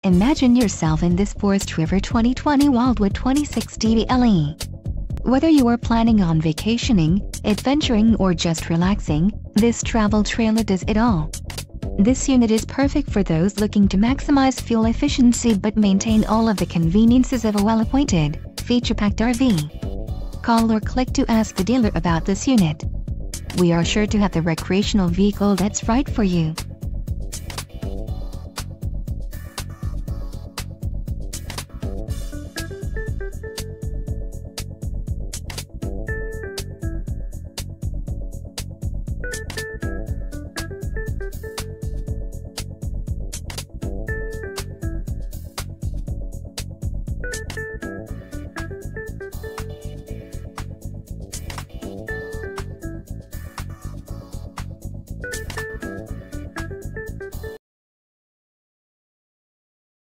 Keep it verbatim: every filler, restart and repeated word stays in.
Imagine yourself in this Forest River twenty twenty Wildwood twenty-six D B L. Whether you are planning on vacationing, adventuring or just relaxing, this travel trailer does it all. This unit is perfect for those looking to maximize fuel efficiency but maintain all of the conveniences of a well-appointed, feature-packed R V. Call or click to ask the dealer about this unit. We are sure to have the recreational vehicle that's right for you.